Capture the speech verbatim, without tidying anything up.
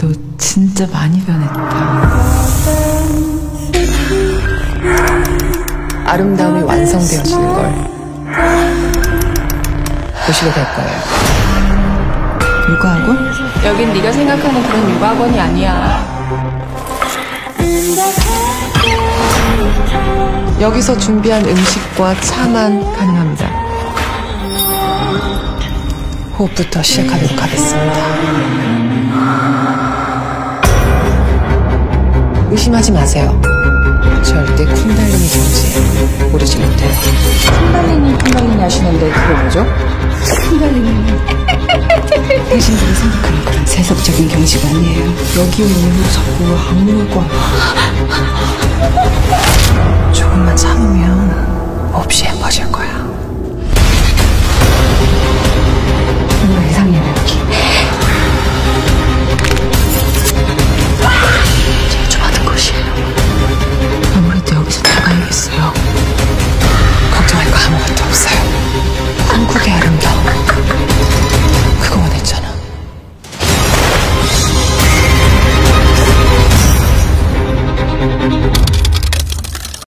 너 진짜 많이 변했다. 아름다움이 완성되어지는 걸 보시게 될 거예요. 육아학원? 여긴 네가 생각하는 그런 육아학원이 아니야. 여기서 준비한 음식과 차만 가능합니다. 호흡부터 시작하도록 하겠습니다. 의심하지 마세요. 절대 쿤달리니 뭔지 모르지 못해요. 쿤달리니 쿤달리니 하시는데 그게 뭐죠? 쿤달리니 당신들이 생각하는 그런 세속적인 경지가 아니에요. 여기 오면 자꾸 악물고 조금만 참으면 몹시 예뻐질 거야. 뭔가 이상해요 여기. 제일 좋아하는 곳이에요. 아무래도 여기서 나가야겠어요. 걱정할 거 아무것도 없어요. 한국의 아름다움